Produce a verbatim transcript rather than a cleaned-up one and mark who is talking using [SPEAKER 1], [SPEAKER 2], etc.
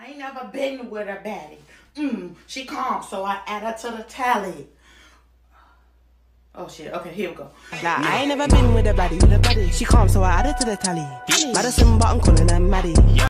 [SPEAKER 1] I ain't never been with a baddie. Mm, she calm, so I add her to the tally. Oh shit, okay, here we go.
[SPEAKER 2] Nah, I ain't never been with a baddie, with a baddie. She calm, so I add her to the tally. Madison, but I'm calling her Maddie.